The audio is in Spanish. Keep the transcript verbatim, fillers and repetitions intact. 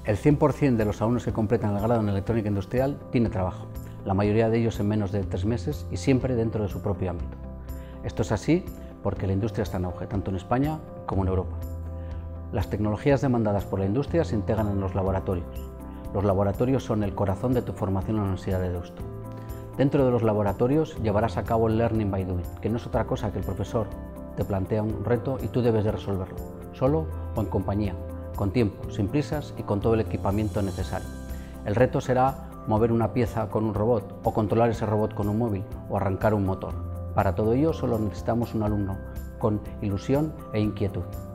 El cien por cien de los alumnos que completan el grado en electrónica industrial tiene trabajo, la mayoría de ellos en menos de tres meses y siempre dentro de su propio ámbito. Esto es así porque la industria está en auge, tanto en España como en Europa. Las tecnologías demandadas por la industria se integran en los laboratorios. Los laboratorios son el corazón de tu formación en la Universidad de Deusto. Dentro de los laboratorios llevarás a cabo el Learning by Doing, que no es otra cosa que el profesor te plantea un reto y tú debes de resolverlo, solo o en compañía, con tiempo, sin prisas y con todo el equipamiento necesario. El reto será mover una pieza con un robot, o controlar ese robot con un móvil, o arrancar un motor. Para todo ello solo necesitamos un alumno con ilusión e inquietud.